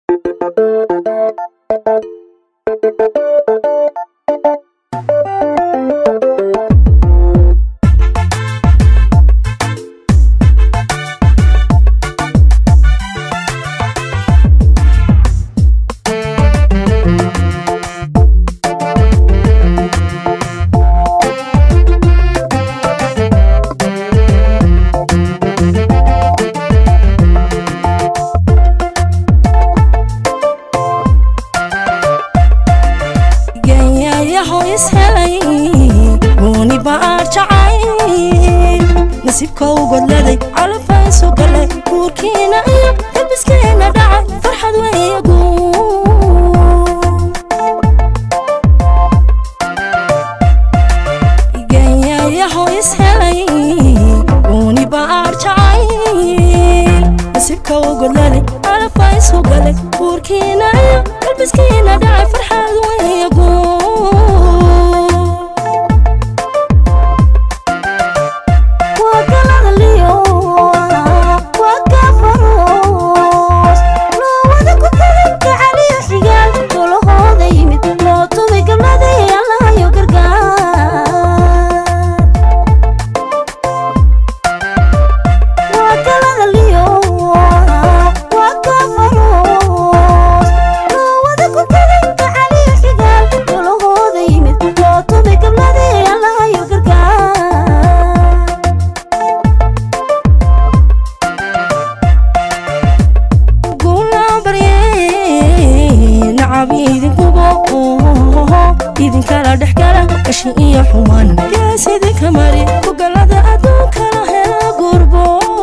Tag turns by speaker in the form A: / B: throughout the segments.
A: نسيبك وقول لدي على فايس وقلي وركينا إيو تلبسكينا دعي فرحة ويقوم جاية ياهو يسهلي وني بارجعي نسيبك وقول لدي على فايس وقلي وركينا إيو تلبسكينا دعي فرحة ويقوم iyo xumaan yaa sidii kamari ku galada adduunka la hela gurbo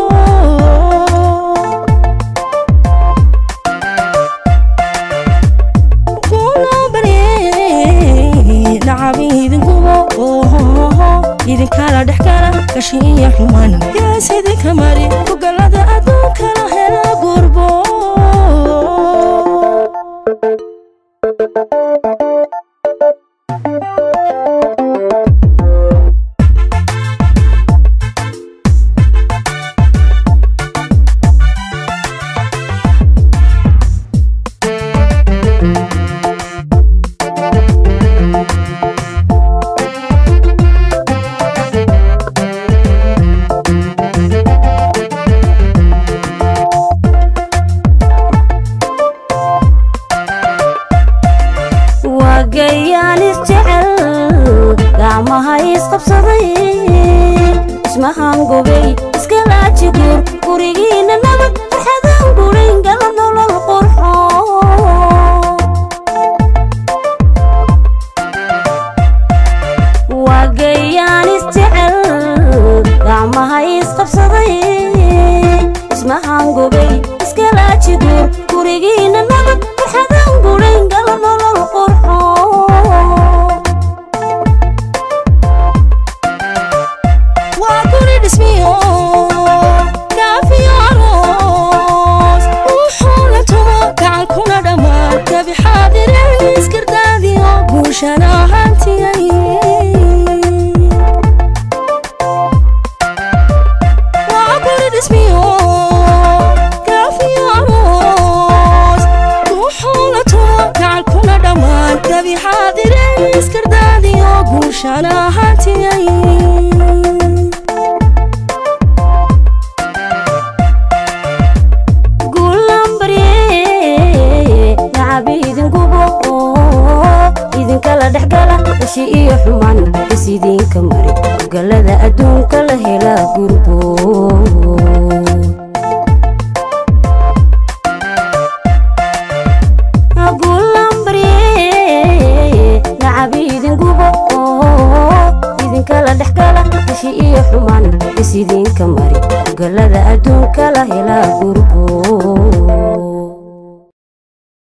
A: kuna bari nacabiidin kubo idin kala dhex gala gashi iyo xumaan yaa sidii kamari ku galada adduunka la hela gurbo Ismahan gobey iskalaji iyo gurigiina nabad farxadan gureyn gala nolol qurxo wagayaan isjecel gacmaha isqabsaday Ismahan gobey iskalaji iyo gurigiina nabad farxadan gureyn gala nolol qurxo شنا هانتيني وعبر اسميو كافي عروس وحولته كعلكم دمان تبي حاضرين اسكردادي وقول شنا هانتيني iyo xumaan sidii kamari galada adduunka la hela gurbo agulambre nacabiidin gubo idin kala dhaxgala iyo xumaan sidii kamari galada adduunka la hela gurbo